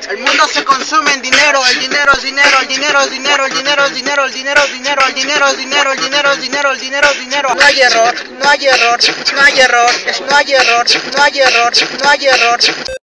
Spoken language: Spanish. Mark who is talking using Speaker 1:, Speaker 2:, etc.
Speaker 1: El mundo se consume en dinero, el dinero es dinero, el dinero es dinero, el dinero es dinero, el dinero es dinero, el dinero es dinero, el dinero es dinero, el dinero es dinero. No hay error, no hay error, no hay error, no hay error, no hay error, no hay error.